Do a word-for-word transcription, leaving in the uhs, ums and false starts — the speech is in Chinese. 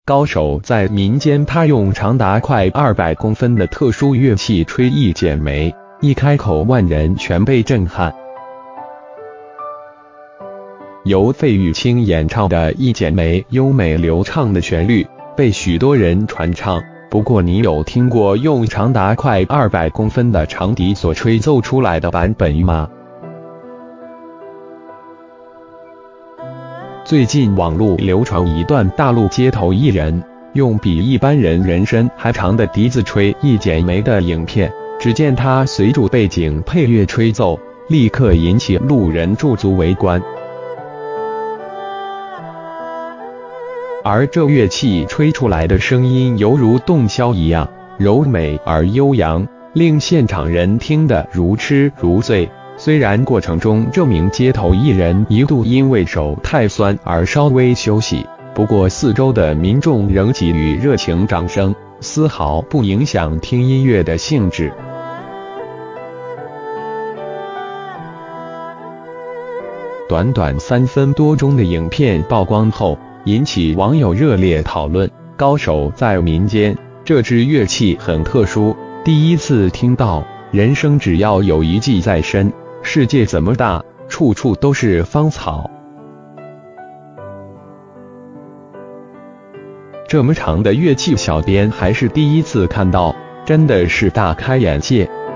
高手在民间。他用长达快二百公分的特殊乐器吹一剪梅，一开口，万人全被震撼。由费玉清演唱的《一剪梅》，优美流畅的旋律被许多人传唱。不过，你有听过用长达快二百公分的长笛所吹奏出来的版本吗？最近网络流传一段大陆街头艺人用比一般人人身还长的笛子吹一剪梅的影片。只见他随着背景配乐吹奏，立刻引起路人驻足围观。而这乐器吹出来的声音犹如洞箫一样柔美而悠扬，令现场人听得如痴如醉。虽然过程中这名街头艺人一度因为手太酸而稍微休息，不过四周的民众仍给予热情掌声，丝毫不影响听音乐的兴致。短短三分多钟的影片曝光后，引起网友热烈讨论。高手在民间，这支乐器很特殊，第一次听到，人生只要有一技在身，世界怎么大，处处都是芳草。这么长的乐器，小编还是第一次看到，真的是大开眼界。